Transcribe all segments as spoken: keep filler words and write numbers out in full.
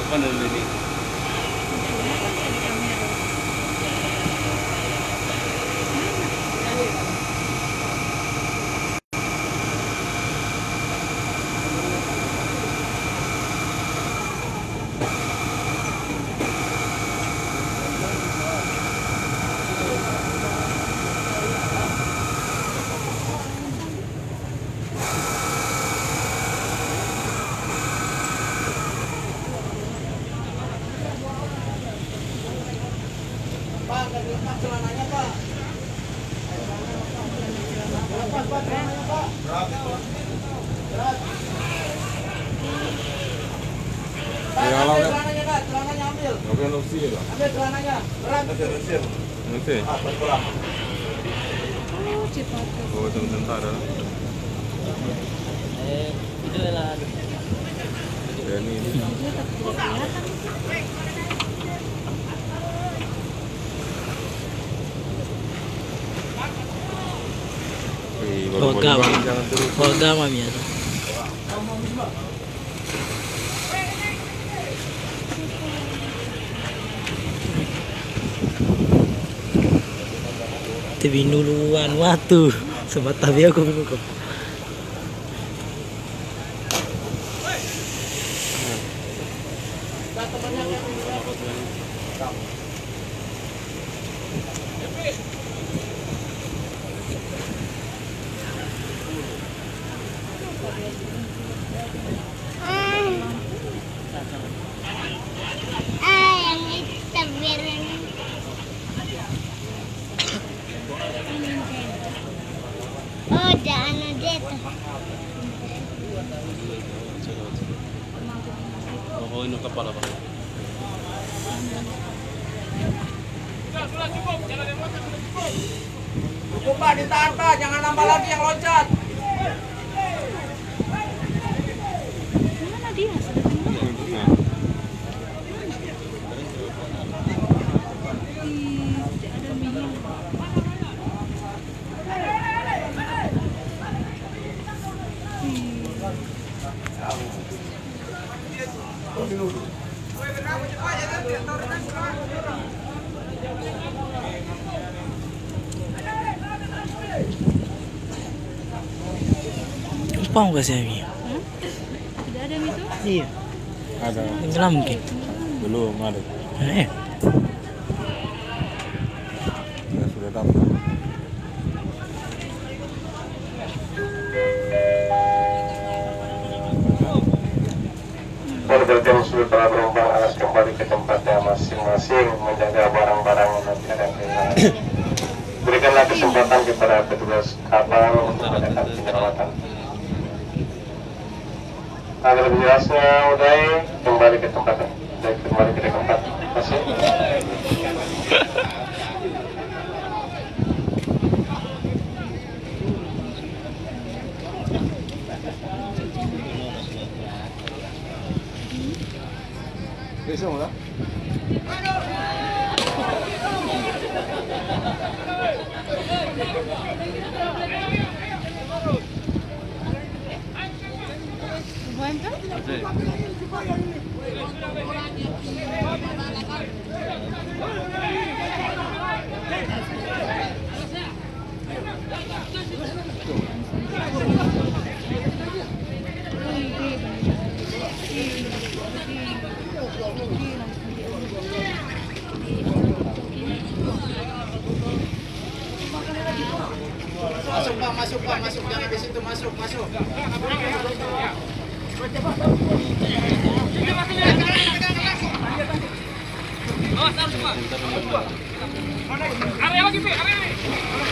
Kapan ini? Celananya Pak. Lepas Pak celananya Pak. Berat. Berat. Pak, ambil celananya Kak, celananya ambil. Oke, lusi ya. Ambil celananya. Berat. Nanti. Ah, pulang. Oh, cepat. Oh, sebentar. Eh, itu lah. Ya ini. Dia tak kelihatan. Holga, Holga mah biasa. Tapi duluan waktu sempat tapi aku bingung. Oh, jangan aja. Oh, ini kepala Pak. Cukup Pak, ditahan Pak, jangan nambah lagi yang loncat. Mana dia? Lupa nggak sih Ami? Hmm? Tidak ada itu? Iya. Ada. Tenggelam mungkin. Belum ada. Eh. Ya sudah dapat. Pekerjaan sudah telah berombak alas kembali ke tempatnya masing-masing, menjaga barang-barang yang nanti ada kehilangan. Berikanlah kesempatan kepada petugas kapal untuk melakukan penyelamatan. Agar lebih jelasnya, Uday kembali ke tempat, Uday kembali ke tempat. Masih. Bisa nggak? Masuk Pak, masuk Pak, masuk jangan di situ, masuk, masuk. Area lagi, Pi, area nih.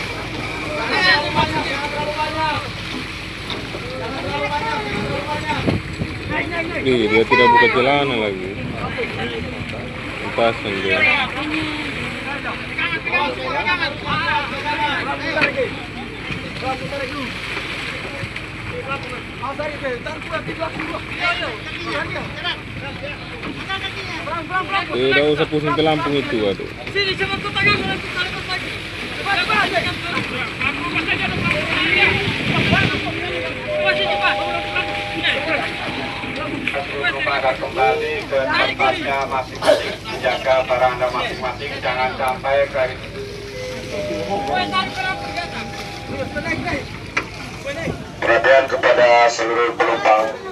Ih, dia tidak buka celana lagi. Lepasan dia. Tidak usah pusing ke Lampung itu, aduh. Sini, cepat kau tarik lagi, tarik lagi. Cepat, cepat. Cepat, cepat. pada kembali ke tempatnya masing-masing, menjaga barang Anda masing-masing, jangan sampai ke perhatian kepada seluruh penumpang